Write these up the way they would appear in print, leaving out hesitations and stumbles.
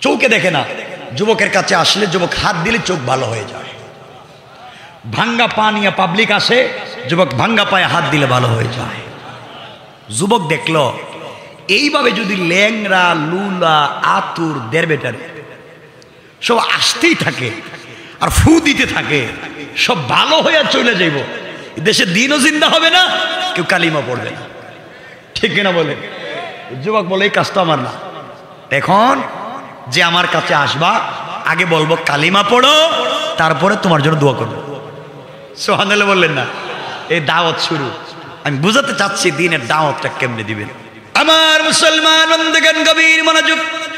চোখে দেখে না, যুবকের কাছে আসলে যুবক হাত দিলে চোখ ভালো হয়ে যায়। ভাঙ্গা পা নিয়ে পাবলিক আসে, যুবক ভাঙ্গা পায়ে হাত দিলে ভালো হয়ে যায়। যুবক দেখলো এইভাবে যদি ল্যাংরা লুলা আতুর দের বেটারে সব আসতেই থাকে আর ফু দিতে থাকে, সব ভালো হয়ে চলে যাইব, দেশে দিনও জিন্দা হবে না, কেউ কালিমা পড়বে না। ঠিক কিনা বলে? যুবক বলে এই কাজটা আমার না। এখন যে আমার কাছে আসবা আগে বলবো কালিমা পড়ো, তারপরে তোমার জন্য দোয়া করবো। সুবহানাল্লাহ বললেন না? এই দাওয়াত শুরু। আমি বুঝাতে চাচ্ছি দিনের দাওয়াতটা কেমনে দিবেন। আমার মুসলমান বন্ধুগণ, গভীর মনোযোগ।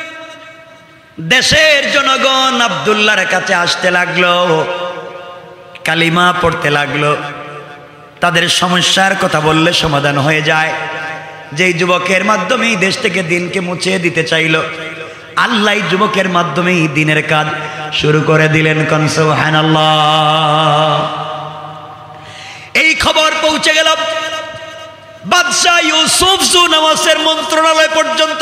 দেশের জনগণ আব্দুল্লাহর কাছে আসতে লাগলো, কালিমা পড়তে লাগলো। তাদের সমস্যার কথা বললে সমাধান হয়ে যায়। যেই যুবকের মাধ্যমে দেশ থেকে দিনকে মুছে দিতে চাইল, আল্লাহ যুবকের মাধ্যমে দিনের কাজ শুরু করে দিলেন। কোন সুবহানাল্লাহ। এই খবর পৌঁছে গেল বাদশাহ ইউসুফ জুনাওয়াসের মন্ত্রণালয় পর্যন্ত।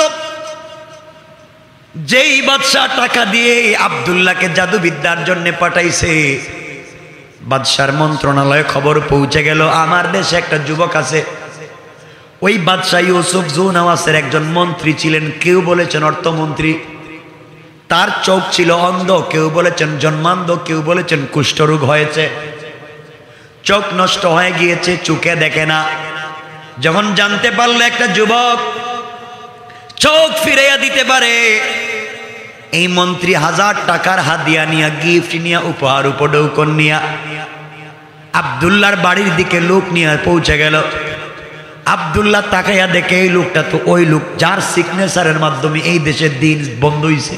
যেই বাদশাহ টাকা দিয়ে আব্দুল্লাহকে জাদুবিদ্যার জন্য পাঠাইছে, বাদশার মন্ত্রণালয়ে খবর পৌঁছে গেল আমার দেশে একটা যুবক আছে। ওই বাদশাহ ইউসুফ জুনাওয়াসের একজন মন্ত্রী ছিলেন, কেউ বলেছেন অর্থমন্ত্রী। তার চোখ ছিল অন্ধ, কেউ বলেছেন জন্মান্ধ, কেউ বলেছেন কুষ্ঠরোগ হয়েছে, চোখ নষ্ট হয়ে গিয়েছে, চোখে দেখে না। যখন জানতে পারলো একটা যুবক চোখ ফিরাইয়া দিতে পারে, এই মন্ত্রী 1000 টাকার হাদিয়া নিয়া, গিফট নিয়া, উপহার উপঢৌকন নিয়া আব্দুল্লাহর বাড়ির দিকে লোক নিয়ে পৌঁছে গেল। আব্দুল্লাহ তাকাইয়া দেখে এই লোকটা তো ওই লোক যার সিগনেচারের মাধ্যমে এই দেশের দিন বন্ধ হয়েছে,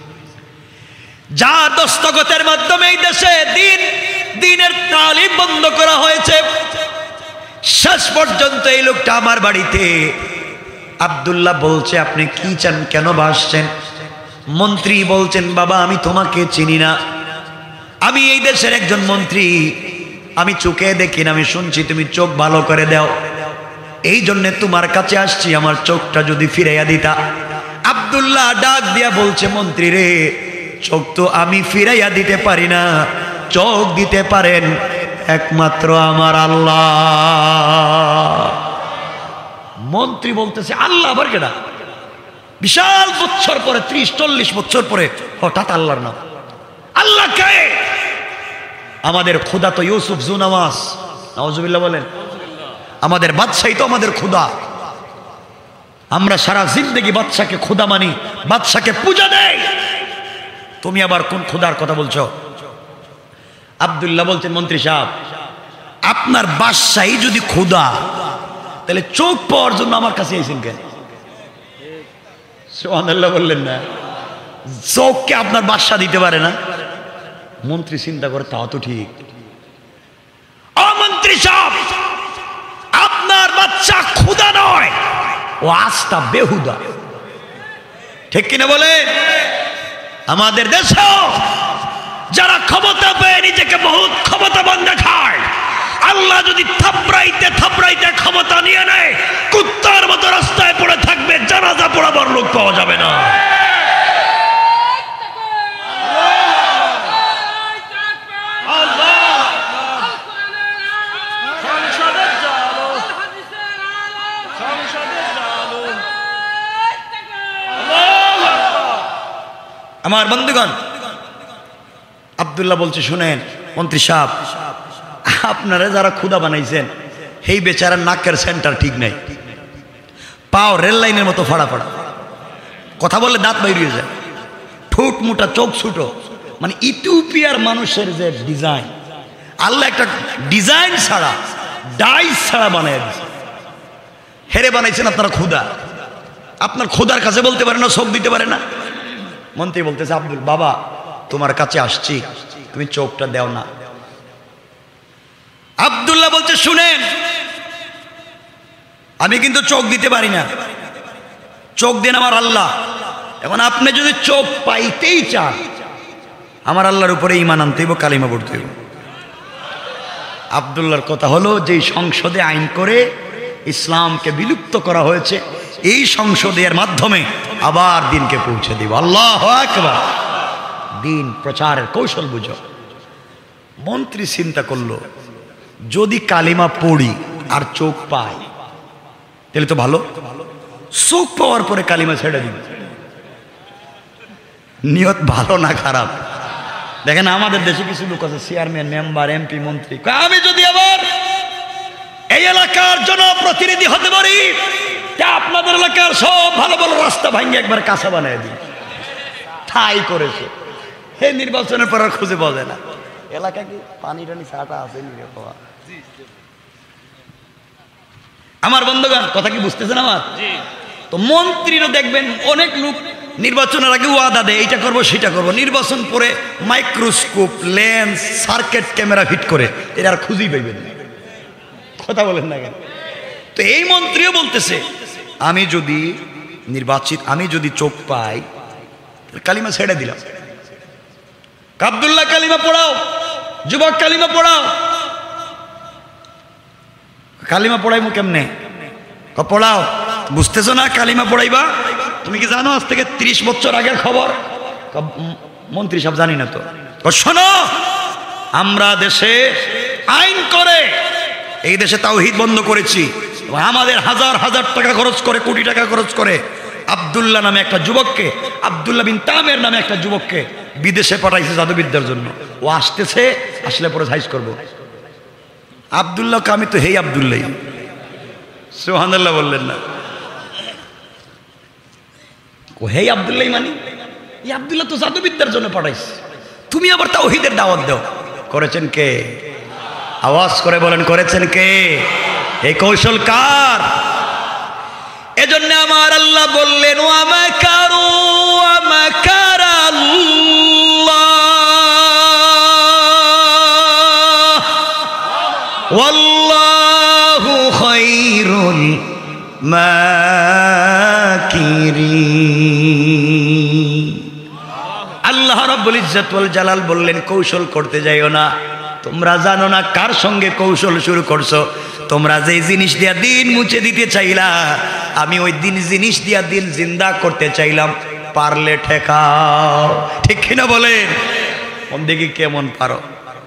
যার দস্তখতের মাধ্যমে এই দেশে দিনের তালিম বন্ধ করা হয়েছে। শেষ পর্যন্ত এই লোকটা আমার বাড়িতে। আব্দুল্লাহ বলছে আপনি কি চান, কেন আসছেন? মন্ত্রী বলছেন বাবা আমি তোমাকে চিনি না, আমি এই দেশের একজন মন্ত্রী, আমি চোখে দেখি না, আমি শুনছি তুমি চোখ ভালো করে দাও, এই জন্য তোমার কাছে আসছি, আমার চোখটা যদি ফিরাইয়া দিতা। আব্দুল্লাহ ডাক দিয়া বলছে মন্ত্রী রে, চোখ তো আমি ফিরাইয়া দিতে পারি না, চোখ দিতে পারেন একমাত্র আমার আল্লাহ। মন্ত্রী বলতেছে আল্লাহ আবার কেডা? বিশাল বছর পরে, 30-40 বছর পরে হঠাৎ আল্লাহর নাম। আল্লাহ কে? আমাদের খোদা তো ইউসুফ জুনাওয়াস। নাউজুবিল্লাহ বলেন। আমাদের বাদশাহী তো আমাদের খোদা। আমরা সারা জিন্দেগি বাদশাকে খোদা মানি, বাদশাকে পূজা দেই। তুমি আবার কোন খোদার কথা বলছো? আব্দুল্লাহ বলছেন মন্ত্রী সাহেব, আপনার বাদশাহী যদি খোদা, তাহলে চোখ পাওয়ার জন্য আমার কাছে এসেছেন কেন? সুবহানাল্লাহ বললেন না? চোখকে আপনার বাদশা দিতে পারে না? মন্ত্রী চিন্তা করে তাও তো ঠিক। ও মন্ত্রী সাহেব, আপনার বাচ্চা খোদা নয়, ও আস্থা বেহুদা। ঠিক কিনা বলে? আমাদের দেশেও যারা ক্ষমতা পেয়ে নিজেকে বহুত ক্ষমতাবান দেখায়, আল্লাহ যদি থাপড়াইতে থাপড়াইতে ক্ষমতা নিয়ে নেয়, কুত্তার মতো রাস্তায় পড়ে থাকবে, জানাজা পড়াবার লোক পাওয়া যাবে না। আমার বন্ধুগণ, আব্দুল্লাহ বলছে শুনেন মন্ত্রী সাহেব, আপনারা যারা ক্ষুদা বানাইছেন এই বেচারার নাকের সেন্টার ঠিক নাই, পাও রেল লাইনের মতো ফাড়া ফাড়া, কথা বললে দাঁত বাইর হয়ে যায়, ঠোঁট মোটা, চোখ ছোট, মানে ইথিওপিয়ার মানুষের যে ডিজাইন, আল্লাহ একটা ডিজাইন ছাড়া, ডাইস ছাড়া বানাই দিয়েছে। হেরে বানাইছেন আপনারা ক্ষুদা, আপনার খোদার কাছে বলতে পারে না, চোখ দিতে পারে না। মন্ত্রী বলতেছে আব্দুল বাবা তোমার কাছে আসছি, তুমি চোখটা দাও না। আব্দুল্লাহ বলছে শুনেন, আমি কিন্তু চোখ দিতে পারি না, চোখ দেন আমার আল্লাহ। এখন আপনি যদি চোখ পাইতেই চান, আমার আল্লাহর উপরে ঈমান আনতে হইব, কালিমা পড়তে হইব। আব্দুল্লাহর কথা হলো, যেই সংসদে আইন করে ইসলামকে বিলুপ্ত করা হয়েছে, এই সংসদের মাধ্যমে আবার দিনকে পৌঁছে দিব। আল্লাহু আকবার। দিন প্রচারের কৌশল বুঝো। মন্ত্রী চিন্তা করলো, যদি কালিমা পড়ি আর চোখ পাই তাহলে তো ভালো, চোখ পাওয়ার পরে কালিমা ছেড়ে দিন। নিয়ত ভালো না খারাপ? দেখেন আমাদের দেশে কিছু লোক আছে, চেয়ারম্যান, মেম্বার, এমপি, মন্ত্রী, আমি যদি আবার এই এলাকার জনপ্রতিনিধি হতে পারি, আপনাদের এলাকার সব ভালো ভালো রাস্তা ভাঙে একবার কাঁচা বানিয়ে দিই। ঠাই করেছে, এই নির্বাচনের পর আর খুঁজে পাওয়া যায় না। এলাকা কি পানি টানি ছাটা আছে? আমার বন্ধুগণ, কথা কি বুঝতেছেন আমার? তো মন্ত্রীরও দেখবেন অনেক লোক নির্বাচনের আগে ওয়াদা দেয়, এইটা করবো সেটা করবো, নির্বাচন পরে microscope, lens, circuit camera fit করে এটা আর খুঁজেই পাইবেন না। কথা বলেন না কেন? তো এই মন্ত্রীও বলতেছে, আমি যদি চোখ পাই কালিমা ছেড়ে দিলাম। আব্দুল্লাহ কালিমা পড়াও, যুবক কালিমা পড়াও। কালিমা পড়াইবো কেমনে? পড়াও। বুঝতেছো না কালিমা পড়াইবা? তুমি কি জানো আজ থেকে 30 বছর আগের খবর? মন্ত্রী সাহেব জানি না তো। শোনো, আমরা দেশে আইন করে এই দেশে তাওহীদ বন্ধ করেছি। আমাদের হাজার হাজার টাকা খরচ করে, কোটি টাকা খরচ করে আব্দুল্লাহ নামে একটা যুবককে, আব্দুল্লাহ বিন তামের নামে একটা যুবককে বিদেশে পাঠাইছে জাদুবিদ্যার জন্য। ও আসতেছে, আসলে পরে সাইজ করবো। আব্দুল্লাহকে আমি তো হেই আব্দুল্লাহ, সুবহানাল্লাহ বললেন না? ও হেই আব্দুল্লাহ মানে এই আব্দুল্লাহ তো জাদুবিদ্যার জন্য পাঠাইছে, তুমি আবার তাওহীদের দাওয়াত দাও। করেছেন কে? আওয়াজ করে বলেন, করেছেন কে? এই কৌশল কার? এজন্য আমার আল্লাহ বললেন, ওয়া মাকারু ওয়া মাকারাল্লাহ ওয়াল্লাহু খায়রুল মাকিরিন। আল্লাহ রাব্বুল ইজ্জত ওয়াল জালাল বললেন, কৌশল করতে যাইও না। তোমরা জানো না কার সঙ্গে কৌশল শুরু করছো। তোমরা যে জিনিস দিয়া দিন মুছে দিতে চাইলা, আমি ওই জিনিস দিয়া দিন জিন্দা করতে চাইলাম। পারলে ঠেকাও। ঠিক কিনা বলেন? দেখি কেমন পারো।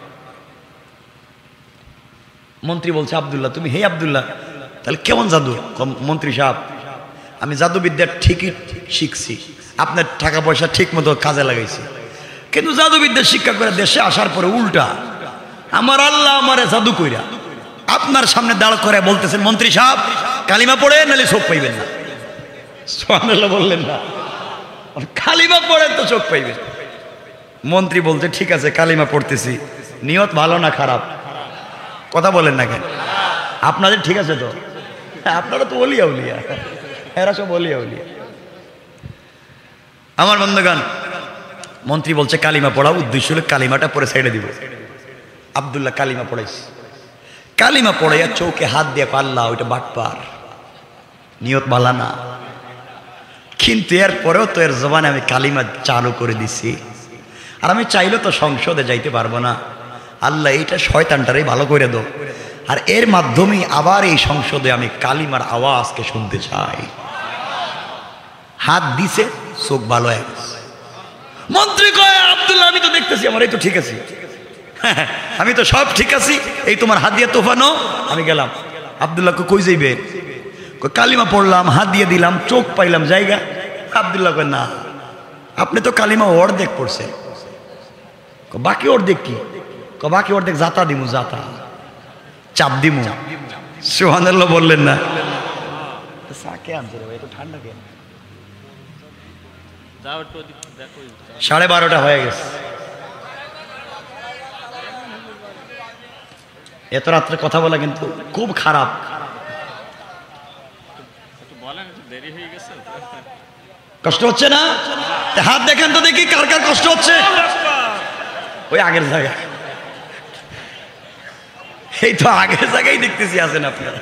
মন্ত্রী বলছে, আব্দুল্লাহ তুমি? হে আব্দুল্লাহ, তাহলে কেমন জাদু? মন্ত্রী সাহেব, আমি জাদুবিদ্যা ঠিকই শিখছি, আপনার টাকা পয়সা ঠিক মতো কাজে লাগাইছি, কিন্তু জাদুবিদ্যা শিক্ষা করে দেশে আসার পরে উল্টা আমার আল্লাহ আমারে জাদু কইরা আপনার সামনে দাঁড় করে বলতেছেন, মন্ত্রী সাহেব কালিমা পড়ে নাহলে চোখ পাইবেন না। সুবহানাল্লাহ বললেন না? কালিমা পড়ে তো চোখ পাইবেন। মন্ত্রী বলতে, ঠিক আছে কালিমা পড়তেছি। নিয়ত ভালো না খারাপ? কথা বলেন না কেন? আপনাদের ঠিক আছে তো? আপনারা তো ওলিয়া উলিয়া, এরা সব ওলিয়া উলিয়া। আমার বন্ধুগণ, মন্ত্রী বলছে কালিমা পড়াও, উদ্দেশ্য হলো কালিমাটা পরে সাইডে দিব। আব্দুল্লাহ কালিমা পড়াইছে, কালিমা পড়াইয়া চৌকে হাত দিয়ে পাল্লা, ওইটা বাটপার, নিয়ত ভালো না। কিন্তু এরপরেও তো এর জবানে আমি কালিমা চালু করে দিছি, আর আমি চাইলে তো সংসদে যাইতে পারবো না। আল্লাহ এইটা শয়তানটারে ভালো করে দাও, আর এর মাধ্যমে আবার এই সংসদে আমি কালিমার আওয়াজকে শুনতে চাই। হাত দিছে, চোখ ভালো হয়ে গেছে। মন্ত্রী কয়, আব্দুল্লাহ আমি তো দেখতেছি আমার এই তো ঠিক আছে, আমি তো সব ঠিক আছি, এই তোমার হাত দিয়ে তোফানো। আমি গেলাম। আব্দুল্লাহ কই যাইবে? কালিমা পড়লাম, হাত দিয়ে দিলাম, চোখ পাইলাম জায়গা। আব্দুল্লাহ কয়, না আপনি তো কালিমা অর্ধেক পড়ছে। বাকি অর্ধেক কি? বাকি অর্ধেক জাতা দিমু, জাতা চাপ দিমু। সুবহানাল্লাহ বললেন না? কে আনছে রে ভাই, একটু ঠান্ডা কেন? 12:30 হয়ে গেছে। এত রাত্রে কথা বলা কিন্তু খুব খারাপ। কষ্ট হচ্ছে না? হাত দেখেন তো দেখি কার কার কষ্ট হচ্ছে। ওই আগের জায়গায়, এই তো আগের জায়গায় দেখতেছি আছেন আপনারা।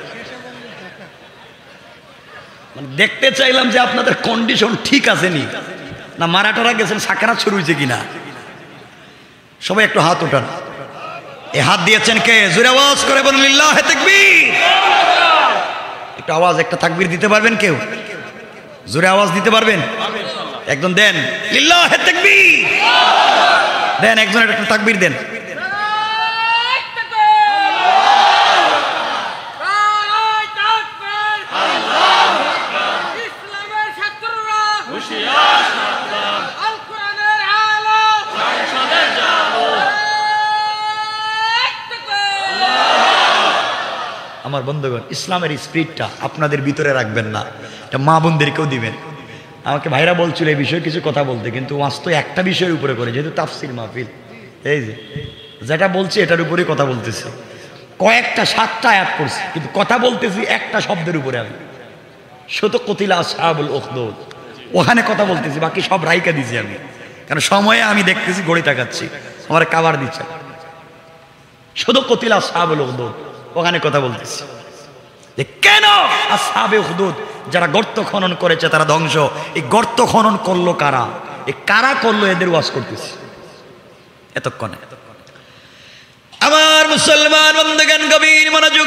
মানে দেখতে চাইলাম যে আপনাদের কন্ডিশন ঠিক আছে নি, না মারাটারা গেছেন, সাকারাত শুরু হয়েছে কিনা। সবাই একটু হাত ওঠান। এই হাত দিয়েছেন কে? জোরে আওয়াজ করে বলেন লিল্লাহে তাকবীর। একটু আওয়াজ, একটা তাকবীর দিতে পারবেন কেউ? জোরে আওয়াজ দিতে পারবেন? একজন দেন লিল্লাহে তাকবীর, দেন একজন একটা তাকবীর দেন। আমার বন্ধুগণ, ইসলামের স্পিরিটটা আপনাদের ভিতরে রাখবেন না, এটা মা বোনদেরকেও দিবেন। আমাকে ভাইরা বলছিল এই বিষয়ে কিছু কথা বলতে, কিন্তু বাস্তব একটা বিষয়ের উপরে করে, যেহেতু তাফসির মাহফিল, এই যে যেটা বলছি এটার উপরেই কথা বলতেছি। কয়েকটা 7টা আয়াত করছি, কিন্তু কথা বলতেছি একটা শব্দের উপরে। আমি শত কতিলা আসহাবুল উখদুদ ওখানে কথা বলতেছি, বাকি সব রাইকা দিছি আমি, কারণ সময়ে আমি দেখতেছি ঘড়ি তাকাচ্ছি, আমার কাবার দিচ্ছে। শত কতিলা আসহাবুল উখদুদ ওখানে কথা বলতেছি যে কেন আসহাবে উখদুদ যারা গর্ত খনন করেছে তারা ধ্বংস। এই গর্ত খনন করলো কারা? এই কারা করলো? এদের ওয়াজ করতেছি এতক্ষণে। আমার মুসলমান বন্ধুগণ, গভীর মনোযোগ।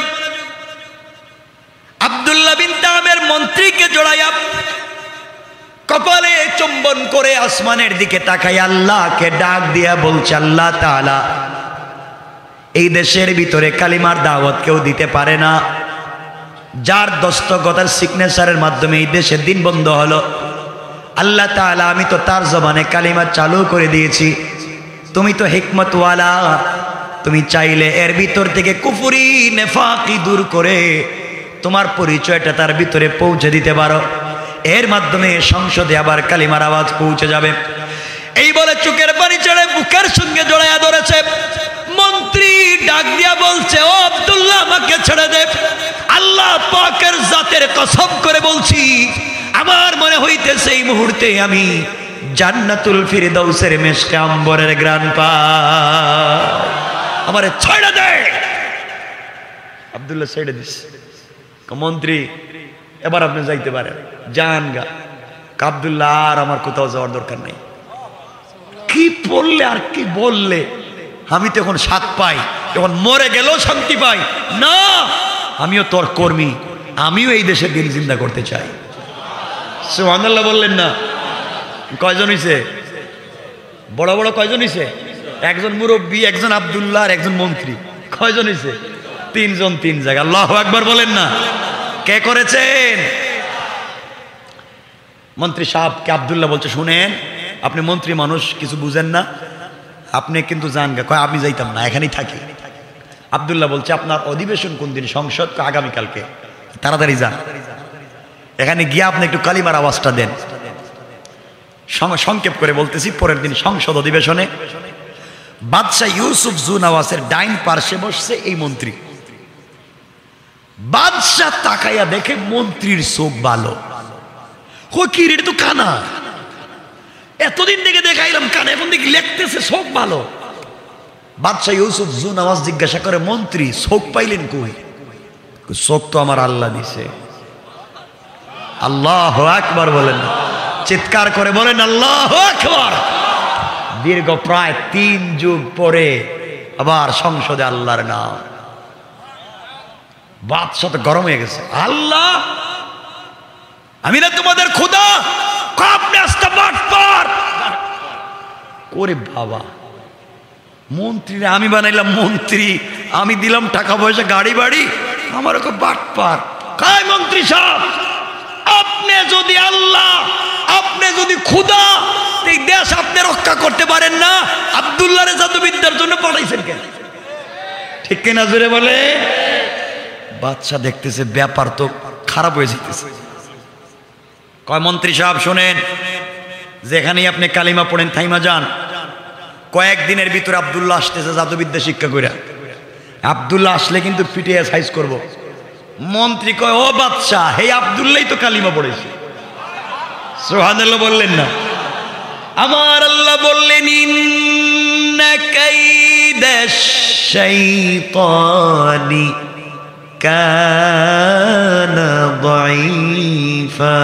আব্দুল্লাহ বিন তামের মন্ত্রীকে জড়াইয়া কপালে চুম্বন করে আসমানের দিকে তাকাই আল্লাহকে ডাক দিয়া বলছে, আল্লাহ তাআলা, এই দেশের ভিতরে কালিমার দাওয়াত কেউ দিতে পারে না, যার দস্তখতের সিগনেচারের মাধ্যমে এই দেশের দিন বন্ধ হলো। আল্লাহ তাআলা, আমি তো তার জবানে কালিমা চালু করে দিয়েছি, তুমি তো হিকমতওয়ালা, তুমি চাইলে এর ভিতর থেকে কুফরি নেফাকি দূর করে তোমার পরিচয়টা তার ভিতরে পৌঁছে দিতে পারো, এর মাধ্যমে সংসদে আবার কালিমার আওয়াজ পৌঁছে যাবে। এই বলে চোখের পানি ছেড়ে বুকের সঙ্গে জড়াইয়া ধরেছে। মন্ত্রী ডাক দিয়া বলছে, ও আব্দুল্লাহ, আমাকে ছেড়ে দে। আল্লাহ পাকের জাতের কসম করে বলছি, আমার মনে হইতেছে এই মুহূর্তে আমি জান্নাতুল ফিরদাউসের মেশকে আম্বরের গ্রান পাই, আমারে ছেড়ে দে। আব্দুল্লাহ ছেড়ে দিস। মন্ত্রী, এবার আপনি যাইতে পারেন, যান গা। আব্দুল্লাহ, আর আমার কোথাও যাওয়ার দরকার নাই। কি বললে আর কি বললে, আমি তো এখন স্বাদ পাই, এখন মরে গেলেও শান্তি পাই না। আমিও তোর কর্মী, আমিও এই দেশের দিন জিন্দা করতে চাই। সুবহানাল্লাহ বললেন না? কয়জন হইছে? বড় বড় কয়জন হইছে? একজন মুরব্বী, একজন আব্দুল্লাহ, আর একজন মন্ত্রী। কয়জন হইছে? 3 জন, 3 জায়গা। আল্লাহু আকবার বলেন না? কে করেছেন? মন্ত্রী সাহেবকে আব্দুল্লাহ বলছে, শুনেন, আপনি মন্ত্রী মানুষ, কিছু বুঝেন না, আপনি কিন্তু যান গা। কয় আমি যাইতাম না, এখানেই থাকি। আব্দুল্লাহ বলছে, আপনার অধিবেশন কোন দিন? সংসদ আগামীকালকে। তাড়াতাড়ি যান, এখানে গিয়ে আপনি একটু কালিমার আওয়াজটা দেন। সংক্ষেপ করে বলতেছি, পরের দিন সংসদ অধিবেশনে বাদশাহ ইউসুফ জুনাওয়াসের ডাইন পার্শ্বে বসছে এই মন্ত্রী। বাদশাহ তাকাইয়া দেখে মন্ত্রীর চোখ ভালো। কি রে, তো কানা, এতদিন থেকে দেখাইলাম কানা, এখন দেখি লেখতেছে চোখ ভালো। বাদশাহ ইউসুফ জুনাওয়াস জিজ্ঞাসা করে, মন্ত্রী চোখ পাইলেন কই? চোখ তো আমার আল্লাহ দিছে। আল্লাহু আকবার বলেন, চিৎকার করে বলেন আল্লাহু আকবার। দীর্ঘ প্রায় 3 যুগ পরে আবার সংসদে আল্লাহর নাম। বাদশা তো গরম হয়ে গেছে। আল্লাহ, আমি না তোমাদের খোদা? আপনি আস্তে বাটপার করে বাবা। মন্ত্রীরা আমি বানাইলাম মন্ত্রী, আমি দিলাম টাকা পয়সা, গাড়ি বাড়ি, আমার ওকে বাটপার। কাই মন্ত্রী সাহেব, আপনি যদি আল্লাহ, আপনি যদি খোদা, এই দেশ আপনি রক্ষা করতে পারেন না, আব্দুল্লাহর জাদুবিদ্যার জন্য পাঠাইছেন কেন? ঠিক কিনা জোরে বলে? বাদশা দেখতেছে ব্যাপার তো খারাপ হয়ে যেতেছে। কয় মন্ত্রী সাহেব শোনেন, যেখানেই আপনি কালিমা পড়েন থাইমা যান। কয়েকদিনের ভিতরে আব্দুল্লাহ আসতেছে জাদুবিদ্যা শিক্ষা করে। আব্দুল্লাহ আসলে কিন্তু পিটিয়ে সাইজ করব। মন্ত্রী কয়, ও বাদশা, হে আব্দুল্লাহ তো কালিমা পড়েছে। সুবহানাল্লাহ বললেন না? আমার আল্লাহ বললেন, ইন্না কাইদাশ শাইতানি কানা দাঈফা।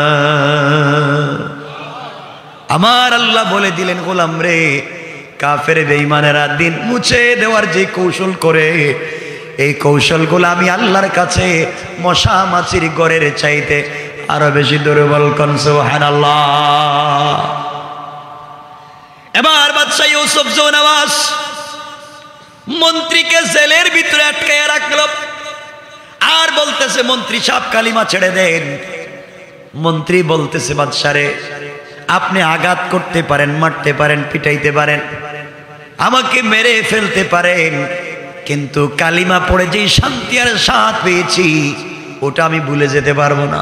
আমার আল্লাহ বলে দিলেন, গোলাম রে, কাফের বেঈমানেরা দিন মুছে দেওয়ার যে কৌশল করে, এই কৌশলগুলো আমি আল্লাহর কাছে মশা মাছির গড়ের চাইতে আরো বেশি দুর্বল কোন সুবহানাল্লাহ। এবার বাদশা ইউসুফ জৌনওয়াজ মন্ত্রীকে জেলের ভিতরে আটকায় রাখলো আর বলতেছে, মন্ত্রী সাহেব কালিমা ছেড়ে দেন। মন্ত্রী বলতেছে, বাদশারে আপনি আঘাত করতে পারেন, মারতে পারেন, পিটাইতে পারেন, আমাকে মেরে ফেলতে পারেন, কিন্তু কালিমা পড়ে যেই শান্তি আর স্বাদ পেয়েছি ওটা আমি ভুলে যেতে পারবো না।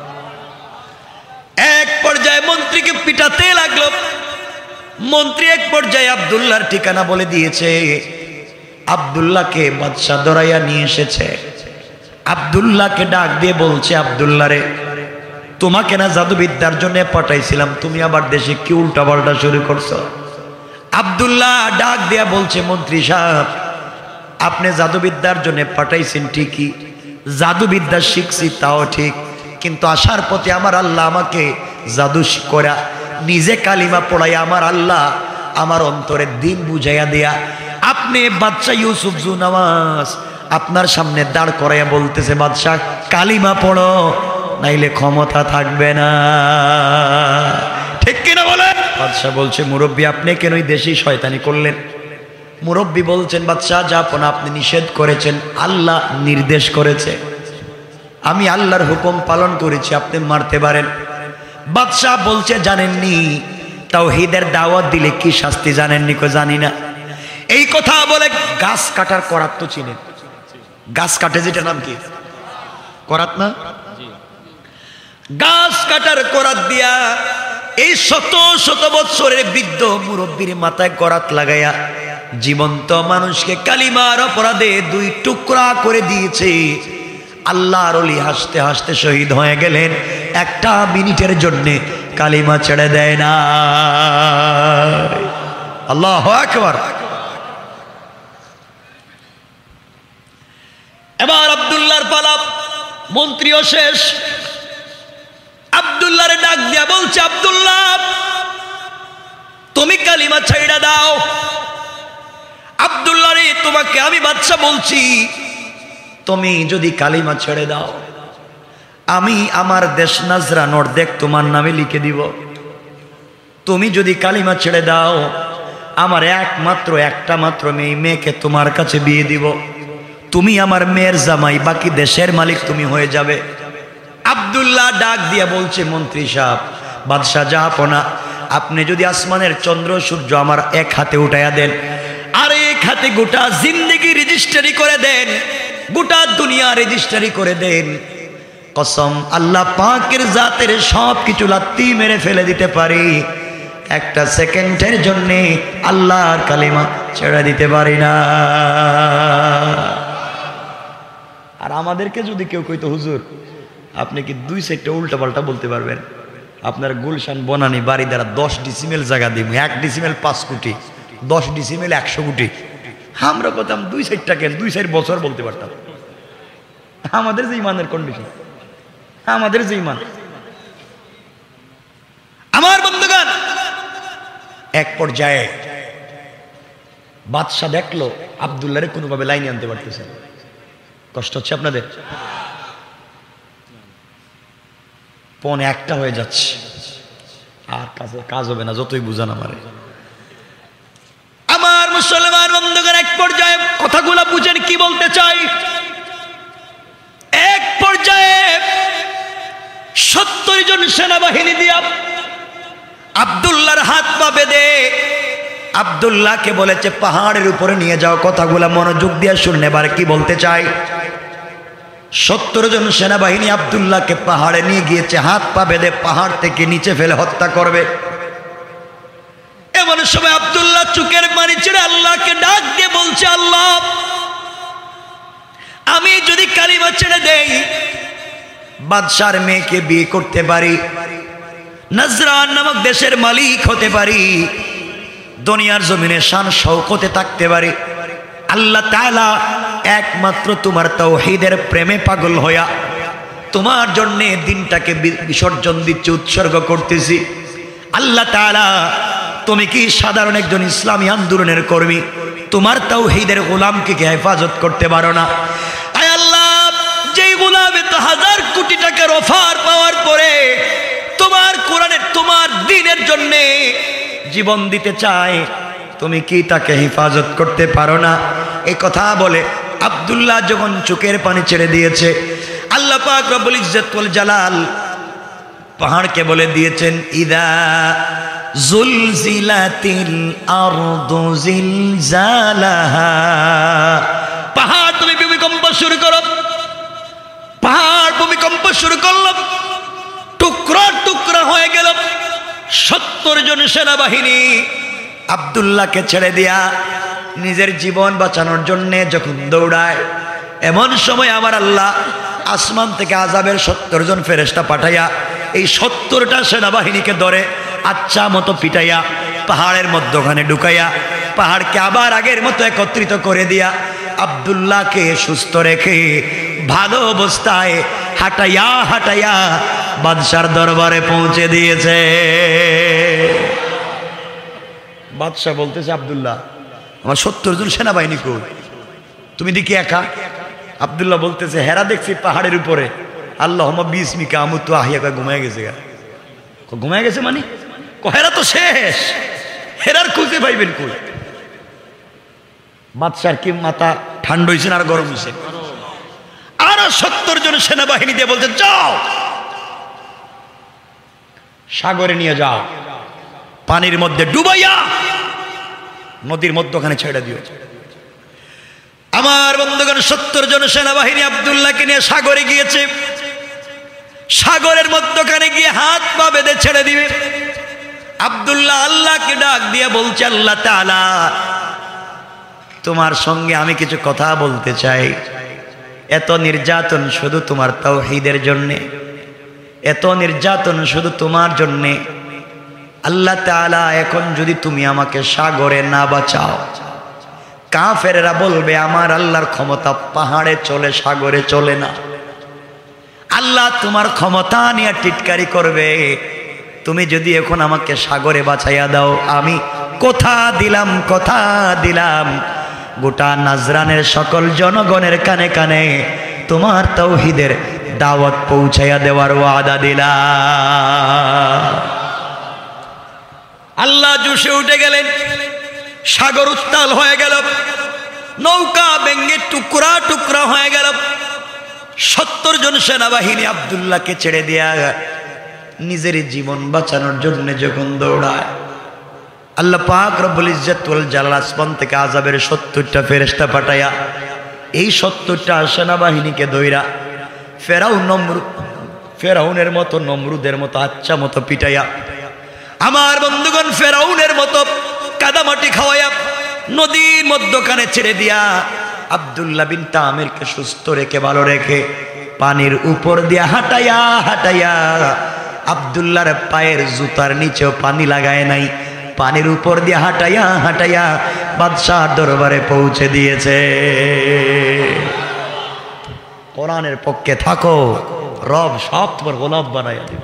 এক পর্যায়ে মন্ত্রীকে পিটাতে লাগলো। মন্ত্রী এক পর্যায়ে আব্দুল্লাহর ঠিকানা বলে দিয়েছে। আব্দুল্লাহকে বাদশা দরাইয়া নিয়ে এসেছে। আব্দুল্লাহকে ডাক দিয়ে বলছে, আব্দুল্লাহ রে, তোমাকে না জাদুবিদ্যার জন্য পাঠাইছিলাম, তুমি আবার দেশে কি উল্টা পাল্টা শুরু করছো? আব্দুল্লাহ ডাক দিয়া বলছে, মন্ত্রী সাহেব আপনি জাদুবিদ্যার জন্য পাঠাইছেন ঠিকই, জাদুবিদ্যা শিখছি তাও ঠিক, কিন্তু আসার পথে আমার আল্লাহ আমাকে জাদু করা নিজে কালিমা পড়াই আমার আল্লাহ আমার অন্তরে দিন বুঝাইয়া দেয়া আপনি বাদশা ইউসুফ জৌনওয়াজ আপনার সামনে দাঁড় করাইয়া বলতেছে, বাদশা কালিমা পড়ো নাইলে ক্ষমতা থাকবে না। ঠিক কিনা বলেন? বাদশা বলছে, মুরব্বী আপনি কেন ওই দেশি শয়তানি করলেন? মুরব্বী বলছেন, বাদশা যাপন আপনি নিষেধ করেছেন, আল্লাহ নির্দেশ করেছে, আমি আল্লাহর হুকুম পালন করেছি, আপনি মারতে পারেন। বাদশা বলছে, জানেননি তাওহীদের দাওয়াত দিলে কি শাস্তি জানেননি? কো জানি না। এই কথা বলে গাছ কাটার করাত তো চিনেন, গাছ কাটে যেটা নাম কি করাত না? গাছ কাটার করাত দিয়া এই শত শত বৎসরের বৃদ্ধ মুরব্বীর মাথায় করাত লাগাইয়া জীবন্ত মানুষকে কালিমার অপরাধে দুই টুকরা করে দিয়েছে। আল্লাহর ওলি হাসতে হাসতে শহীদ হয়ে গেলেন, একটা মিনিটের জন্যে কালিমা ছেড়ে দেয় না। আল্লাহু আকবার। এবার আব্দুল্লাহর পালা, মন্ত্রীও শেষ। আব্দুল্লাহরে ডাক দিয়া বলছে, আব্দুল্লাহ তুমি কালিমা ছাইড়া দাও। আব্দুল্লাহ রে, তোমাকে আমি বাদশা বলছি, তুমি যদি কালিমা ছেড়ে দাও আমি আমার দেশ নাজরান অর্ধেক তোমার নামে লিখে দিব। তুমি যদি কালিমা ছেড়ে দাও আমার একটা মাত্র মেয়েকে তোমার কাছে বিয়ে দিব, তুমি আমার মেয়ের জামাই, বাকি দেশের মালিক তুমি হয়ে যাবে। আব্দুল্লাহ ডাক দিয়া বলছে, মন্ত্রী সাহেব বাদশা জাহাপনা আপনি যদি আসমানের চন্দ্র সূর্য আমার এক হাতে উঠাইয়া দেন আর এক হাতে গোটা জিন্দেগি রেজিস্ট্রি করে দেন, গোটা দুনিয়া রেজিস্ট্রি করে দেন, কসম আল্লাহ পাকের জাতের সব কিছু লাত্তি মেরে ফেলে দিতে পারি, একটা সেকেন্ডের জন্য আল্লাহর কালিমা ছেড়ে দিতে পারি না। আর আমাদেরকে যদি কেউ কইতো, হুজুর আপনি কি 2 সাইডটা উল্টা পাল্টা বলতে পারবেন? আপনার গুলশান বনানী বাড়ি দ্বারা 10 ডিসিমেল জায়গা দিব, 1 ডিসিমেল 5 কোটি, 10 ডিসিমেল 100 কোটি। আমরা বলতাম 2 সাইডটা কেন, 2 সাইড বছর বলতে পারতাম। আমাদের যে ইমানের কন্ডিশন, আমাদের যে ইমান। আমার বন্ধুগণ, এক পর্যায়ে বাদশা দেখলো আব্দুল্লাহরে কোনোভাবে লাইনে আনতে পারতেছে। কষ্ট হচ্ছে আপনাদের? 1:45 হয়ে যাচ্ছে, আর কাজ হবে না, যতই বুঝান আমারে। আমার মুসলমান বন্ধুগণ, এক পর্যায়ে কথাগুলো বুঝেন কি বলতে চাই। এক পর্যায়ে 70 জন সেনাবাহিনী দিয়া আব্দুল্লাহর হাত পা বেঁধে আব্দুল্লাহকে বলেছে পাহাড়ের উপরে নিয়ে যাও। কথাগুলা মনোযোগ দিয়ে শুনে এবার কি বলতে চাই। 70 জন সেনাবাহিনী আব্দুল্লাহকে পাহাড়ে নিয়ে গিয়েছে, হাত পা বেঁধে পাহাড় থেকে নিচে ফেলে হত্যা করবে। এমন সময় আব্দুল্লাহ চোখের পানি ছেড়ে আল্লাহকে ডাক দিয়ে বলছে, আল্লাহ আমি যদি কালিমা ছেড়ে দেই বাদশার মেয়েকে বিয়ে করতে পারি, নাজরান নামক দেশের মালিক হতে পারি, দুনিয়ার জমিনে শান শৌকতে থাকতে পারি, আল্লাহ তাআলা একমাত্র তোমার তাওহীদের প্রেমে পাগল হইয়া তোমার জন্য দিনটাকে বিসর্জন দিচ্ছি, উৎসর্গ করতেছি। আল্লাহ তাআলা তুমি কি সাধারণ একজন ইসলামী আন্দোলনের কর্মী, তোমার তাওহীদের গোলামকে কি হেফাজত করতে পারো না? আয় আল্লাহ, যেই গোলামে তো 1000 কোটি টাকার অফার পাওয়ার পরে তোমার কোরআনের তোমার দ্বীনের জন্য জীবন দিতে চায়, তুমি কি তাকে হেফাজত করতে পারো না? এই কথা বলে আব্দুল্লাহ যখন চোখের পানি ছেড়ে দিয়েছে, আল্লাহ পাক রব্বুল ইজ্জত ওয়াল জালাল পাহাড়কে বলে দিয়েছেন, ইদা জুলজিলাতিল আরদু জিলজালাহা, পাহাড় তুমি ভূমিকম্প শুরু করো। পাহাড় ভূমিকম্প শুরু করলো, টুকরা টুকরা হয়ে গেল। 70 জন সেনাবাহিনী আব্দুল্লাহকে ছেড়ে দিয়া নিজের জীবন বাঁচানোর জন্য যখন দৌড়ায়, এমন সময় আমার আল্লাহ আসমান থেকে আযাবের 70 জন ফেরেশতা পাঠাইয়া এই 70টা সেনাবাহিনীকে ধরে আচ্ছা মতো পিটাইয়া পাহাড়ের মধ্যখানে ঢুকাইয়া পাহাড়কে আবার আগের মতো একত্রিত করে দিয়া আব্দুল্লাহকে সুস্থ রেখে ভালো অবস্থায় হাঁটাইয়া হাঁটাইয়া বাদশার দরবারে পৌঁছে দিয়েছে। বাদশা বলতেছে, আব্দুল্লাহ আমার 70 জন সেনাবাহিনী কই, তুমি দেখি একা? আব্দুল্লাহ বলতেছে, হেরা দেখছি পাহাড়ের উপরে, আল্লাহুম্মা বিসমিকা আমুতু আহিয়া, ঘুমায় গেছে। ঘুমায় গেছে মানে হেরা তো শেষ, হেরার খুঁজে পাইবেন কই? বাদশার কি মাথা ঠান্ডা হয়েছে আর গরম হয়েছে? আরো 70 জন সেনাবাহিনী দিয়ে বলছে, যাও সাগরে নিয়ে যাও, পানির মধ্যে ডুবাইয়া নদীর মধ্যখানে ছেড়ে দিও। আমার বন্ধুগণ, 70 জন সেনাবাহিনী আব্দুল্লাহকে নিয়ে সাগরে গিয়েছে। সাগরের মধ্যখানে গিয়ে হাত পা বেঁধে ছেড়ে দিবে। আব্দুল্লাহ আল্লাহকে ডাক দিয়ে বলছে, আল্লাহ তাআলা তোমার সঙ্গে আমি কিছু কথা বলতে চাই। এত নির্যাতন শুধু তোমার তাওহীদের জন্যে, এত নির্যাতন শুধু তোমার জন্যে। আল্লাহ তাআলা এখন যদি তুমি আমাকে সাগরে না বাঁচাও, কাফেররা বলবে আমার আল্লাহর ক্ষমতা পাহাড়ে চলে, সাগরে চলে না। আল্লাহ তোমার ক্ষমতা নিয়ে টিটকারি করবে। তুমি যদি এখন আমাকে সাগরে বাঁচাইয়া দাও, আমি কথা দিলাম, কথা দিলাম, গোটা নাজরানের সকল জনগণের কানে কানে তোমার তাওহীদের দাওয়াত পৌঁছাইয়া দেওয়ার ওয়াদা দিলাম। আল্লাহ জোশে উঠে গেলেন, সাগর উত্তাল হয়ে গেল, নৌকা ভেঙে টুকরা টুকরা হয়ে গেল। 70 জন সেনাবাহিনী আব্দুল্লাহকে ছেড়ে দিয়া নিজের জীবন বাঁচানোর জন্য যখন দৌড়ায়, আল্লাহ পাক রব্বুল ইজ্জত ওয়াল জালাল আসমান থেকে আযাবের 70টা ফেরেশতা পাঠাইয়া এই 70টা সেনাবাহিনীকে দইরা ফেরাউনের মতো, নমরুদের মতো আচ্ছা মতো পিটাইয়া, আমার বন্ধুগণ ফেরাউনের মতো কাদামাটি খাওয়াইয়া নদীর মধ্যখানে ছেড়ে দিয়া আব্দুল্লাহ বিন তামিরকে সুস্থ রেখে ভালো রেখে পানির উপর দিয়া হাঁটাইয়া হাঁটাইয়া, আব্দুল্লাহর পায়ের জুতার নিচেও পানি লাগায় নাই, পানির উপর দিয়ে হাঁটাইয়া হাঁটাইয়া বাদশার দরবারে পৌঁছে দিয়েছে। কোরআনের পক্ষে থাকো, রব সব তোমার গোলাম বানাইয়া দিবে।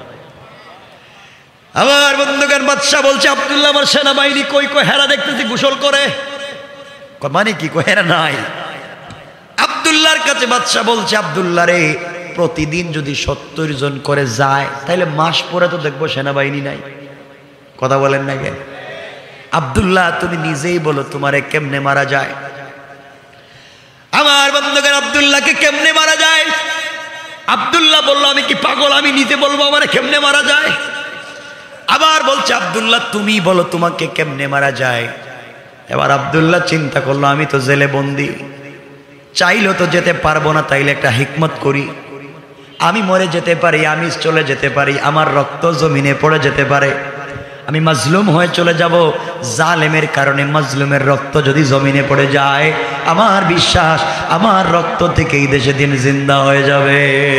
আমার বন্ধুগণ, বাদশা বলছে, আব্দুল্লাহ আমার সেনাবাহিনী কই? কই হেরা দেখতেছি গোসল করে। মানে কি? কই হেরা নাই। আব্দুল্লাহর কাছে বাদশা বলছে, আব্দুল্লাহ রে, প্রতিদিন যদি 70 জন করে যায়, তাহলে মাস পরে তো দেখবো সেনাবাহিনী নাই। কথা বলেন না কেন? আব্দুল্লাহ তুমি নিজেই বলো তোমারে কেমনে মারা যায়? আমার বন্ধুগণ, আব্দুল্লাহকে কেমনে মারা যায়? আব্দুল্লাহ বললো, আমি কি পাগল? আমি নিজে বলবো আমারে কেমনে মারা যায়? আবার বলছে, আব্দুল্লাহ তুমি বলো তোমাকে কেমনে মারা যায়? এবার আব্দুল্লাহ চিন্তা করলো, আমি তো জেলে বন্দি, চাইলেও তো যেতে পারবো না, তাইলে একটা হিকমত করি, আমি মরে যেতে পারি, আমি চলে যেতে পারি, আমার রক্ত জমিনে পড়ে যেতে পারে, আমি মাজলুম হয়ে চলে যাব। জালেমের কারণে মাজলুমের রক্ত যদি জমিনে পড়ে যায়, আমার বিশ্বাস আমার রক্ত থেকে এই দেশে দিন জিন্দা হয়ে যাবে।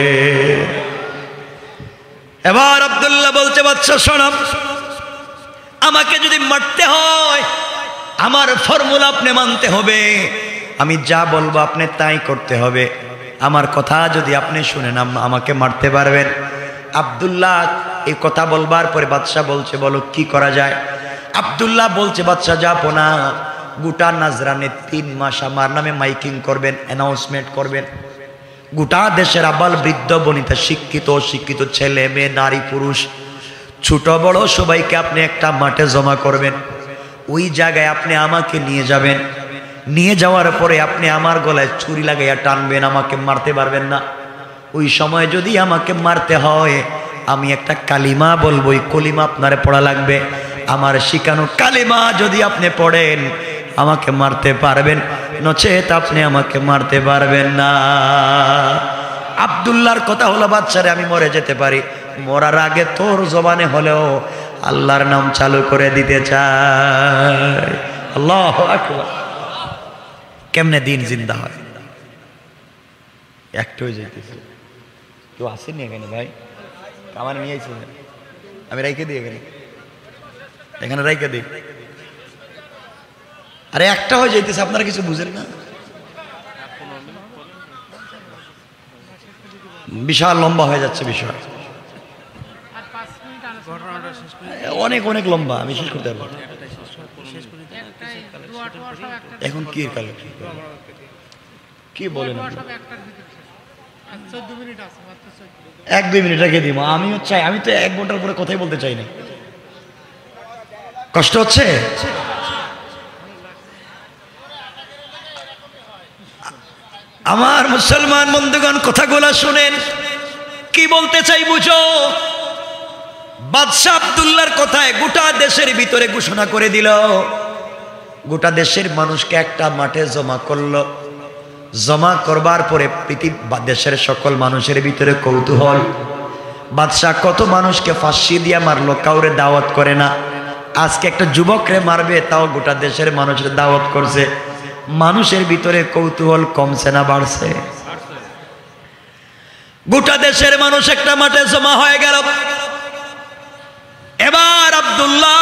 এবার আব্দুল্লাহ বলছে, বাদশা শোনো, আমাকে যদি মারতে হয় আমার ফর্মুলা আপনি মানতে হবে, আমি যা বলবো আপনি তাই করতে হবে, আমার কথা যদি আপনি শুনেন আমাকে মারতে পারবেন। আব্দুল্লাহ এই কথা বলবার পরে বাদশা বলছে, বলো কি করা যায়? আব্দুল্লাহ বলছে, বাদশা যাবো না, গোটা নাজরানে 3 মাস আমার নামে মাইকিং করবেন, অ্যানাউন্সমেন্ট করবেন, গোটা দেশের আবাল বৃদ্ধ বনিতা, শিক্ষিত অশিক্ষিত, ছেলে মেয়ে, নারী পুরুষ, ছোট বড় সবাইকে আপনি একটা মাঠে জমা করবেন। ওই জায়গায় আপনি আমাকে নিয়ে যাবেন। নিয়ে যাওয়ার পরে আপনি আমার গলায় ছুরি লাগাইয়া টানবেন, আমাকে মারতে পারবেন না। ওই সময় যদি আমাকে মারতে হয় আমি একটা কালিমা বলবো, ওই কলিমা আপনার পড়া লাগবে। আমার শিখানো কালিমা যদি আপনি পড়েন আমাকে মারতে পারবেন, নচেত আপনি আমাকে মারতে পারবেন না। আব্দুল্লাহর কথা হলো, বাচ্চারে আমি মরে যেতে পারি, মরার আগে তোর জবানে হলেও আল্লাহর নাম চালু করে দিতে চাই। আল্লাহু আকবার। কেমনে দিন জিন্দা হয়? একটু হয়ে যাইতেছে। কেউ আসেনি এখানে ভাই? আমার নিয়ে আইছে, আমি রাইখে দিই এখানে রাইখে দিই। আরে একটা হয়ে যাইতেছে, আপনারা কিছু বুঝেন না? বিশাল লম্বা হয়ে যাচ্ছে বিষয়, অনেক অনেক লম্বা, আমি শেষ করতে পারবো। এখন কি কাল কি বলেন? 1-2 মিনিট রেখে দিব। আমিও চাই, আমি তো 1 ঘন্টার পরে কথাই বলতে চাই না। কষ্ট হচ্ছে? আমার মুসলমান বন্ধুগণ, কথাগুলো শুনেন, কি বলতে চাই বুঝো। বাদশা আব্দুল্লাহর কথায় গোটা দেশের ভিতরে ঘোষণা করে দিল, গোটা দেশের মানুষকে একটা মাঠে জমা করলো। জমা করবার পরে দেশের সকল মানুষের ভিতরে কৌতূহল, বাদশা কত মানুষকে ফাঁসি দিয়া মারলো, কাউরে দাওয়াত করে না। আজকে একটা যুবকরে মারবে, তাও গোটা দেশের মানুষের দাওয়াত করছে। মানুষের ভিতরে কৌতূহল কমছে না বাড়ছে? গোটা দেশের মানুষ একটা মাঠে জমা হয়ে গেল। এবার আব্দুল্লাহ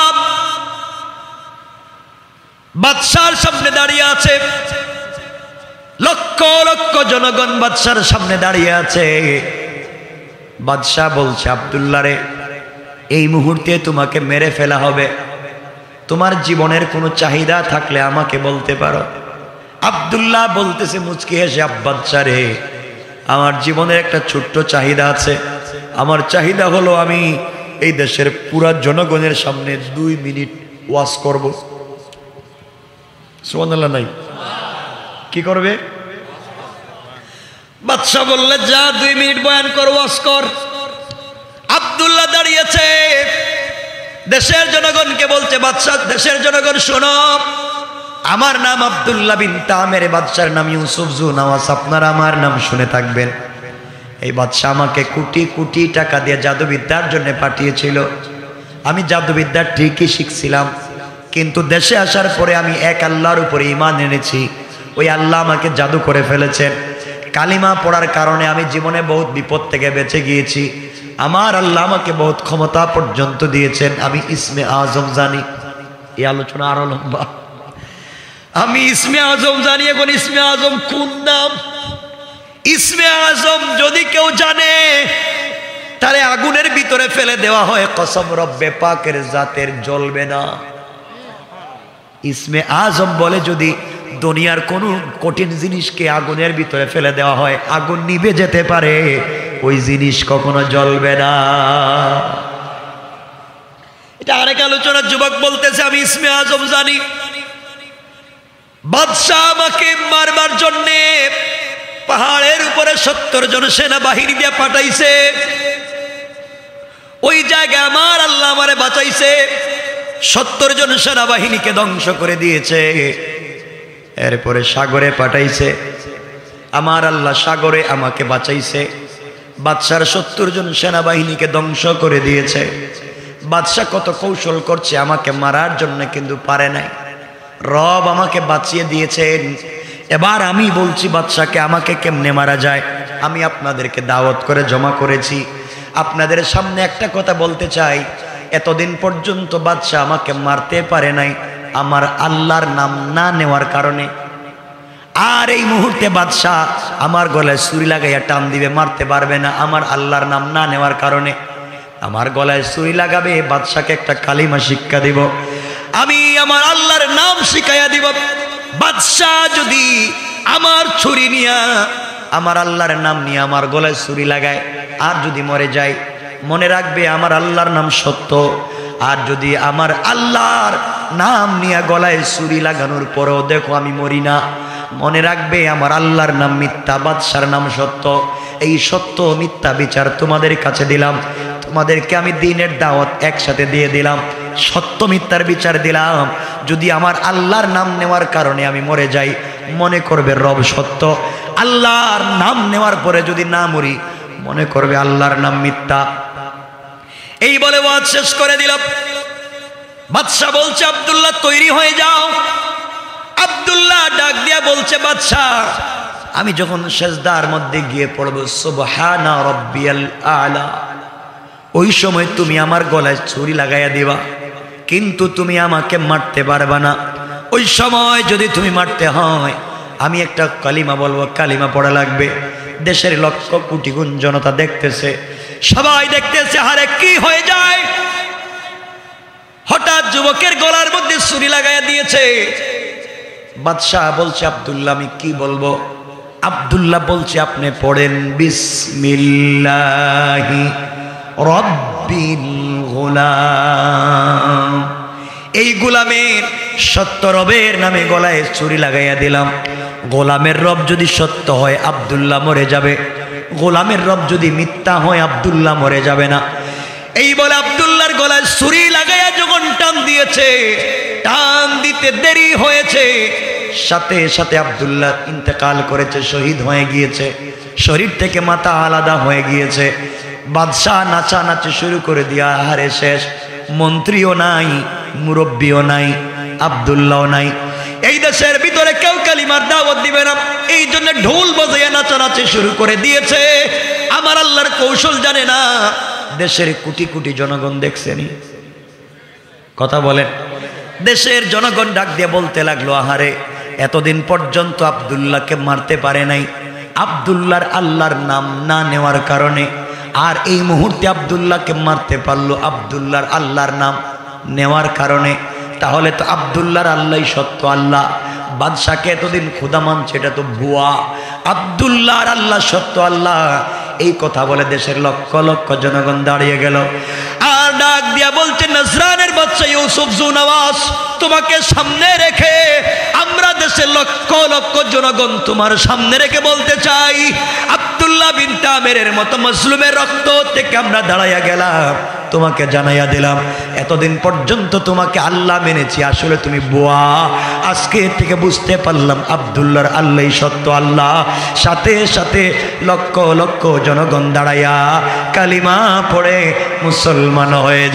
বাদশার সামনে দাঁড়িয়ে আছে, লক্ষ লক্ষ জনগণ বাদশার সামনে দাঁড়িয়ে আছে। বাদশাহ বলছে, আব্দুল্লাহ রে, এই মুহূর্তে তোমাকে মেরে ফেলা হবে, তোমার জীবনের কোনো চাহিদা থাকলে আমাকে বলতে পারো। আব্দুল্লাহ বলতেছে মুচকি হেসে, বাদশাহ রে, আমার জীবনের একটা ছোট্ট চাহিদা আছে। আমার চাহিদা হলো আমি এই দেশের পুরা জনগণের সামনে 2 মিনিট ওয়াজ করব। সুবহানাল্লাহ নাই? কি করবে? বাদশাহ বললে, যা 2 মিনিট বয়ান কর, ওয়াজ কর। আব্দুল্লাহ দাঁড়িয়েছে, দেশের জনগণকে বলছে, বাদশাহ, দেশের জনগণ শোনো, আমার নাম আব্দুল্লাহ বিন তামের, বাদশার নাম ইউসুফ জু নওয়াজ, আপনারা আমার নাম শুনে থাকবেন। এই বাদশা আমাকে কোটি কোটি টাকা দিয়ে জাদুবিদ্যার জন্য পাঠিয়েছিল। আমি জাদুবিদ্যা ঠিকই শিখছিলাম, কিন্তু দেশে আসার পরে আমি এক আল্লাহর উপরে ঈমান এনেছি। ওই আল্লাহ আমাকে জাদু করে ফেলেছেন। কালিমা পড়ার কারণে আমি জীবনে বহুত বিপদ থেকে বেঁচে গিয়েছি। আমার আল্লাহ আমাকে বহুত ক্ষমতা পর্যন্ত দিয়েছেন। আমি ইসমে আজম জানি। এই আলোচনা আরো লম্বা। আমি ইসমে আজম জানি। এখন ইসমে আজম কোন নাম? ইসমে আজম যদি কেউ জানে তাহলে আগুনের ভিতরে ফেলে দেওয়া হয়, কসম রব্বে পাকের জাতের জ্বলবে না। ইসমে আজম বলে যদি দুনিয়ার কোনো কঠিন জিনিসকে আগুনের ভিতরে ফেলে দেওয়া হয়, আগুন নিভে যেতে পারে, ওই জিনিস কখনো জ্বলবে না। এটা আরেক আলোচনা। যুবক বলতেছে, আমি ইসমে আজম জানি। বাদশাহ আমাকে মারবার জন্যে পাহাড়ের উপরে 70 জন সেনাবাহিনী দিয়ে পাঠাইছে। ওই জায়গায় আমার আল্লাহ আমারে বাঁচাইছে। 70 জন সেনাবাহিনীকে ধ্বংস করে দিয়েছে। এরপরে সাগরে পাঠাইছে। আমার আল্লাহ সাগরে আমাকে বাঁচাইছে। বাদশার 70 জন সেনাবাহিনীকে ধ্বংস করে দিয়েছে। বাদশাহ কত কৌশল করছে আমাকে মারার জন্য, কিন্তু পারে নাই। রব আমাকে বাঁচিয়ে দিয়েছেন। এবার আমি বলছি বাদশাকে, আমাকে কেমনে মারা যায়? আমি আপনাদেরকে দাওয়াত করে জমা করেছি। আপনাদের সামনে একটা কথা বলতে চাই, এতদিন পর্যন্ত বাদশা আমাকে মারতে পারে নাই আমার আল্লাহর নাম না নেওয়ার কারণে। আর এই মুহূর্তে বাদশা আমার গলায় ছুরি লাগাইয়া টান দিবে, মারতে পারবে না আমার আল্লাহর নাম না নেওয়ার কারণে। আমার গলায় ছুরি লাগাবে, বাদশাকে একটা কালিমা শিক্ষা দিব, আমি আমার আল্লাহর নাম শিখাইয়া দিব। বাদশা যদি আমার ছুরি নিয়া আমার আল্লাহর নাম নিয়ে আমার গলায় ছুরি লাগায় আর যদি মরে যায়, মনে রাখবে আমার আল্লাহর নাম সত্য। আর যদি আমার আল্লাহর নাম নিয়ে গলায় ছুরি লাগানোর পরেও দেখো আমি মরি না, মনে রাখবে আমার আল্লাহর নাম মিথ্যা, বাদশার নাম সত্য। এই সত্য মিথ্যা বিচার তোমাদের কাছে দিলাম, তোমাদেরকে আমি দ্বীনের দাওয়াত একসাথে দিয়ে দিলাম, সত্য মিথ্যার বিচার দিলাম। যদি আমার আল্লাহর নাম নেওয়ার কারণে আমি মরে যাই, মনে করবে রব সত্য। আল্লাহর নাম নেওয়ার পরে যদি না মরি, মনে করবে আল্লাহর নাম মিথ্যা। এই বলে ওয়াজ শেষ করে দিল। বাদশা বলছে আব্দুল্লাহ তৈরি হয়ে যাও। আব্দুল্লাহ ডাক দিয়া বলছে বাদশা, আমি যখন সেজদার মধ্যে গিয়ে পড়ব সুবহানা রাব্বিয়াল আলা, ওই সময় তুমি আমার গলায় ছুরি লাগাইয়া দিবা, কিন্তু তুমি আমাকে মারতে পারবা না। ওই সময় যদি তুমি মারতে হয়, আমি একটা কালিমা বলবো, কালিমা পড়া লাগবে। দেশের লক্ষ কোটি গুণ জনতা দেখতেছে, সবাই দেখতেছে, হারে কি হয়ে যায়। হঠাৎ যুবকের গলার মধ্যে ছুরি লাগাইয়া দিয়েছে। বাদশাহ বলছে আব্দুল্লাহ আমি কি বলবো? আব্দুল্লাহ বলছে আপনি পড়েন বিসমিল্লাহি রব্বিল গোলাম। এই গোলামের সত্য রবের নামে গলায় ছুরি লাগাইয়া দিলাম। গোলামের রব যদি সত্য হয় আব্দুল্লাহ মরে যাবে, গোলামের রব যদি মিথ্যা হয় আব্দুল্লাহ মরে যাবে না। এই বলে আব্দুল্লাহর গলায় ছুরি লাগাইয়া যখন টান দিয়েছে, টান দিতে দেরি হয়েছে, সাথে সাথে আব্দুল্লাহ ইন্তেকাল করেছে, শহীদ হয়ে গিয়েছে, শরীর থেকে মাথা আলাদা হয়ে গিয়েছে। বাদশাহ নাচানাচি শুরু করে দিয়া হারে শেষ, মন্ত্রীও নাই, মুরব্বীও নাই, আব্দুল্লাহও নাই। এই দেশের ভিতরে কেউ কালিমার দাওয়াত দিবে না, এই জন্য ঢোল বাজাইয়া নাচানাচি শুরু করে দিয়েছে। আমার আল্লাহর কৌশল জানে না। দেশের কোটি কোটি জনগণ দেখছেনি, কথা বলেন। দেশের জনগণ ডাক দিয়ে বলতে লাগলো, আহারে এতদিন পর্যন্ত আব্দুল্লাহকে মারতে পারে নাই, আব্দুল্লাহর আল্লাহর নাম না নেওয়ার কারণে, আর এই মুহূর্তে আব্দুল্লাহকে মারতে পারলো আব্দুল্লাহর আল্লাহর নাম নেওয়ার কারণে। তাহলে তো আব্দুল্লাহর আল্লাহই সত্য আল্লাহ। বাদশাকে এতদিন খোদা মানছে, এটা তো ভুয়া। আব্দুল্লাহর আল্লাহ সত্য আল্লাহ। এই কথা বলে দেশের লক্ষ লক্ষ জনগণ দাঁড়িয়ে গেল। আর ডাক দিয়া বলছে, নজরানের বাদশা ইউসুফ জুনওয়াজ, তোমাকে সামনে রেখে আমরা দেশের লক্ষ লক্ষ জনগণ তোমার সামনে রেখে বলতে চাই, আব্দুল্লাহ বিন তামেরের মতো মজলুমের রক্ত থেকে আমরা দাঁড়াইয়া গেলাম, তোমাকে জানাইয়া দিলাম এতদিন পর্যন্ত তোমাকে আল্লাহ মেনেছি, আসলে তুমি বুয়া। আজকে থেকে বুঝতে পারলাম আব্দুল্লাহর আল্লাহই সত্য আল্লাহ। সাথে সাথে লক্ষ লক্ষ জনগণ দাঁড়াইয়া কালিমা পড়ে মুসলমান হয়ে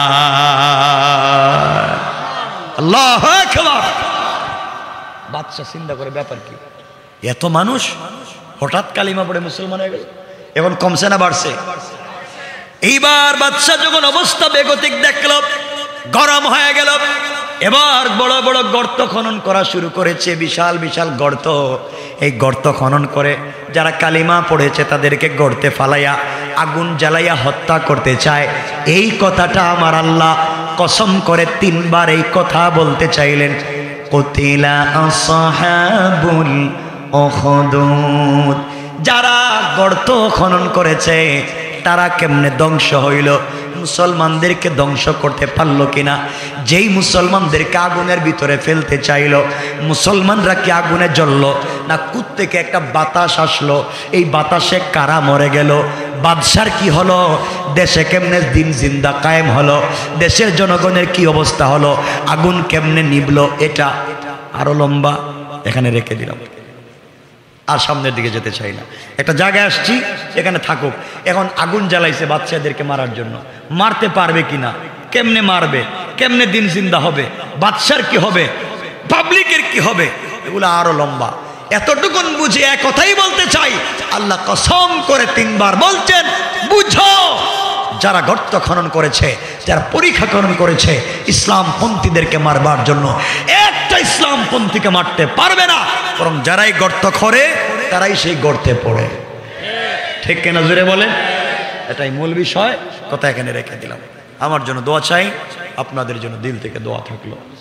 যায়। আল্লাহু আকবার। বাদশা চিন্তা করে ব্যাপার কি, এত মানুষ হঠাৎ কালিমা পড়ে মুসলমান হয়ে গেল, এখন কমছে না বাড়ছে? এইবার বাদশা যখন অবস্থা বেগতিক দেখল, গরম হয়ে গেল, এবার বড় বড় গর্ত খনন করা শুরু করেছে, বিশাল বিশাল গর্ত। এই গর্ত খনন করে যারা কালিমা পড়েছে তাদেরকে গর্তে ফালাইয়া আগুন জ্বালাইয়া হত্যা করতে চায়। এই কথাটা আমার আল্লাহ কসম করে 3 বার এই কথা বলতে চাইলেন, কুতিলা আসহাবুল উখদুদ। যারা গর্ত খনন করেছে তারা কেমনে ধ্বংস হইল, মুসলমানদেরকে ধ্বংস করতে পারলো কিনা? যেই মুসলমানদেরকে আগুনের ভিতরে ফেলতে চাইল, মুসলমানরা কি আগুনে জ্বলল না কুত্তেকে একটা বাতাস আসলো, এই বাতাসে কারা মরে গেল? বাদশার কি হলো? দেশে কেমনে দিন জিন্দা কায়েম হলো? দেশের জনগণের কি অবস্থা হলো? আগুন কেমনে নিবলো? এটা আরো লম্বা, এখানে রেখে দিলাম, আর সামনের দিকে যেতে চাই না। একটা জায়গায় আসছি, এখানে থাকুক। এখন আগুন জ্বালাইছে বাদশাদেরকে মারার জন্য, মারতে পারবে কিনা, কেমনে মারবে, কেমনে দিন জিন্দা হবে, বাদশার কি হবে, পাবলিকের কি হবে, এগুলো আরো লম্বা। এতটুকুন বুঝে এক কথাই বলতে চাই, আল্লাহ কসম করে 3 বার বলছেন, বুঝো যারা গর্ত খনন করেছে, যারা পরীক্ষা খনন করেছে ইসলামপন্থীদেরকে মারবার জন্য, একটা ইসলামপন্থীকে মারতে পারবে না, বরং যারাই গর্ত খোঁড়ে তারাই সেই গর্তে পড়ে। ঠিক কিনা জোরে বলেন? এটাই মূল বিষয়। কথা এখানে রেখে দিলাম। আমার জন্য দোয়া চাই, আপনাদের জন্য দিল থেকে দোয়া থাকলো।